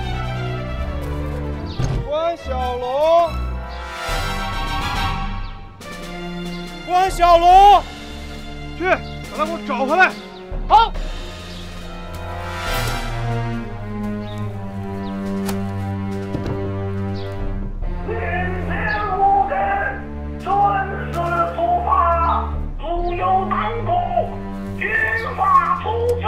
关关小龙，去把他给我找回来。 好。 连天无根，准时出发，如有难过，军法处置。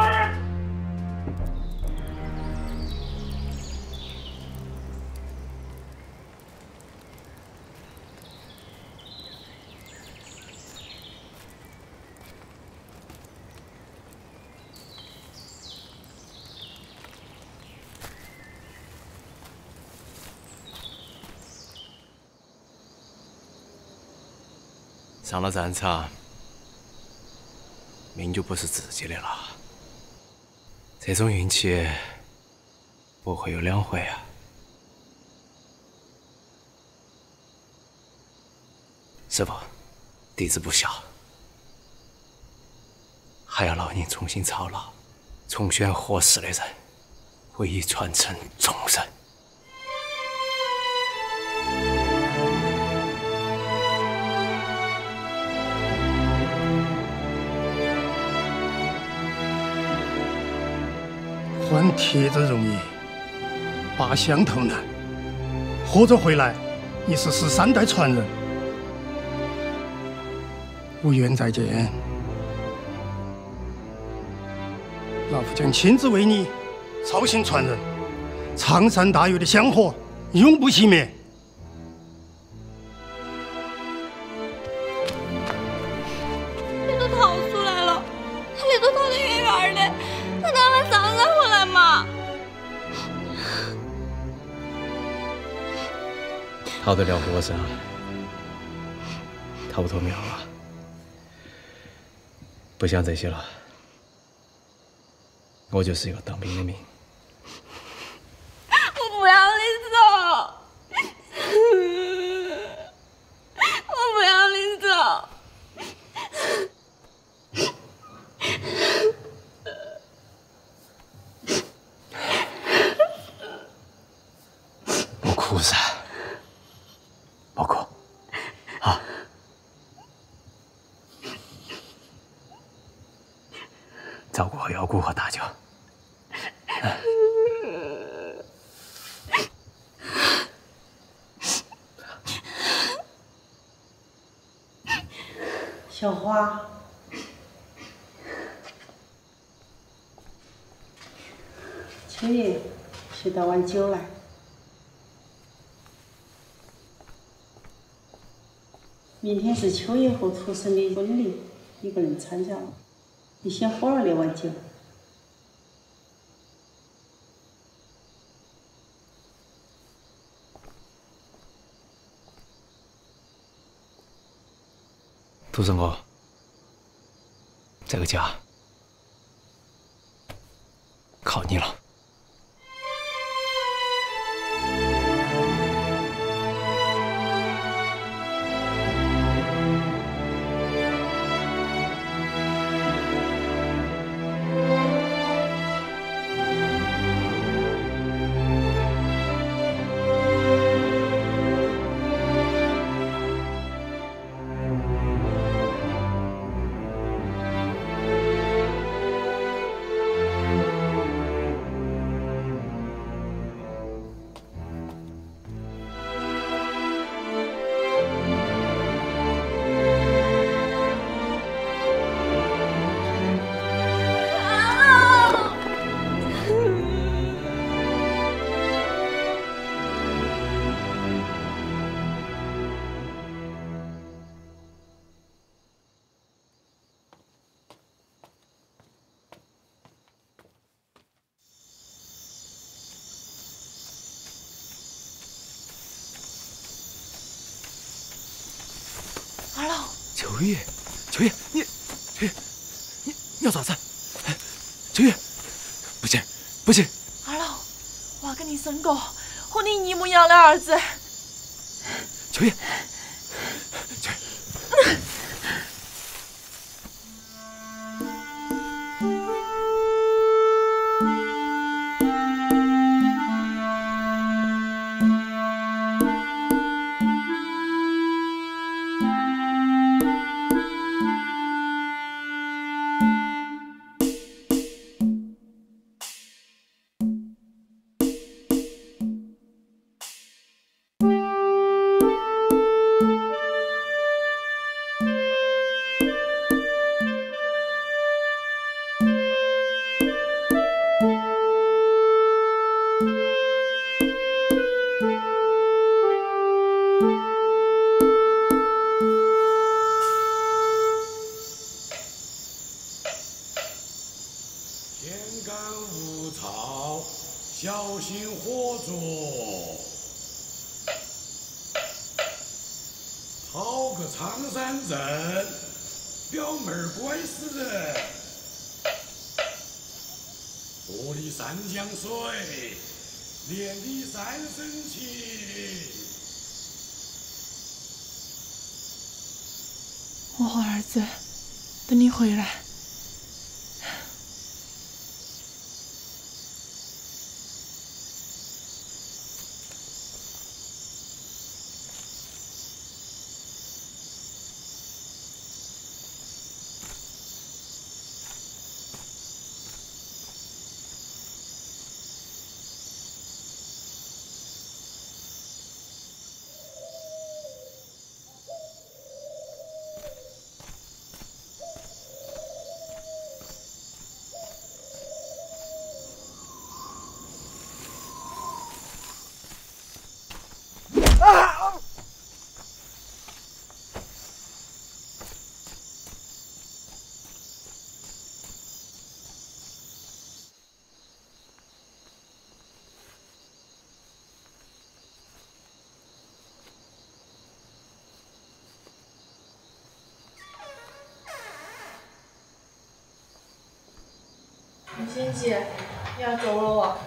上了战场，命就不是自己的了。这种运气不会有2回啊！师傅，弟子不孝，还要劳您重新操劳，重选合适的人，委以传承重任。 换帖子容易，拔香头难。活着回来，你是13代传人，无缘再见。老夫将亲自为你操行传人，苍山大岳的香火永不熄灭。 你都逃出来了，你都逃得远远的，难道还上山回来吗？ 逃得了和尚，逃不脱庙啊！不想这些了，我就是要当兵的命。 我不要你走，我不要你走。 莫哭噻，莫哭啊！照顾好幺姑和大舅。 小花，秋叶，去倒碗酒来。明天是秋叶和出生的婚礼，你不能参加了，你先喝了那碗酒。 土生哥，这个家靠你了。 二老， 秋叶，秋叶，你要咋子？秋叶，不行，不行！ 二老，我跟你生个和你一模一样的儿子。 秋叶，秋叶。 小心火烛，讨个苍山镇，表妹儿乖死人。喝你3江水，连你3生情。 我和儿子等你回来。林欣姐，你要走了哇？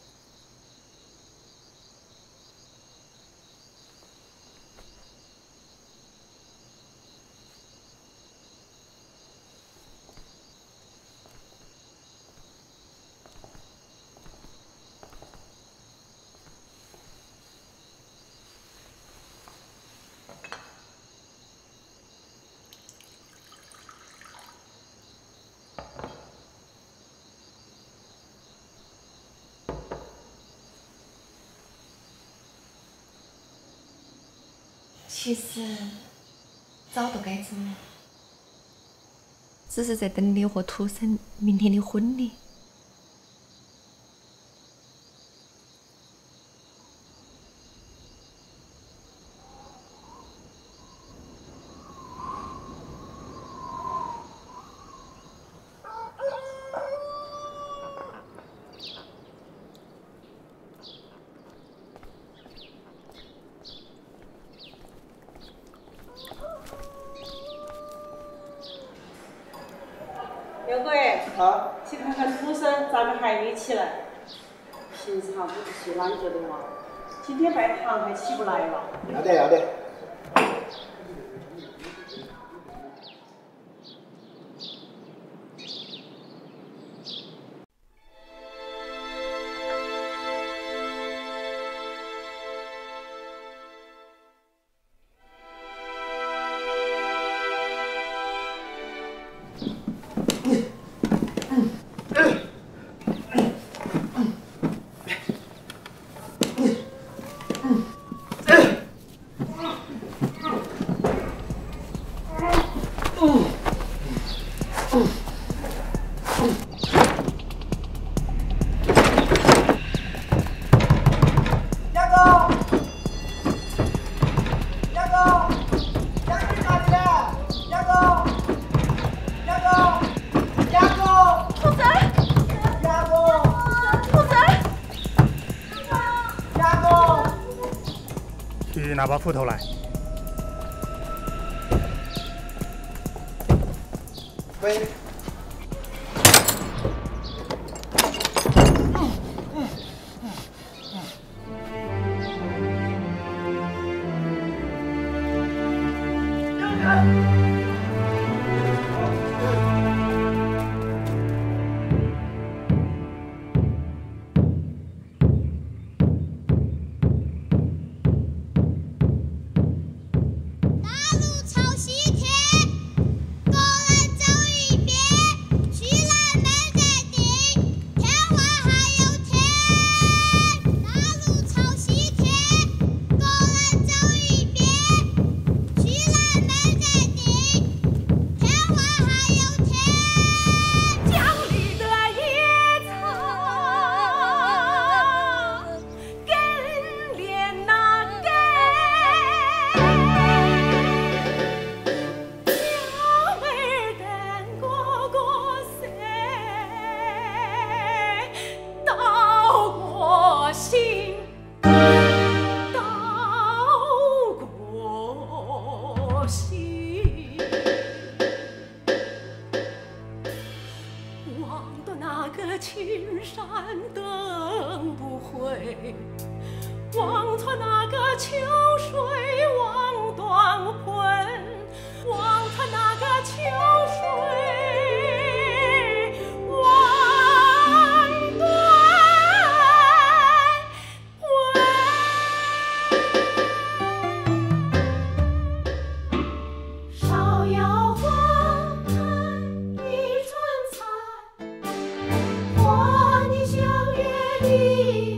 其实早都该走了，只是在等你和土生明天的婚礼。 刘鬼，去看看土生咋个还没起来？平常不是睡懒觉的吗？今天拜堂还起不来了。 要得要得。 去拿把斧头来。 喂。 大路朝西天，过来走一遍。 秋水望断魂，望穿那个秋水望断魂。芍药花开一船彩，和你相约里。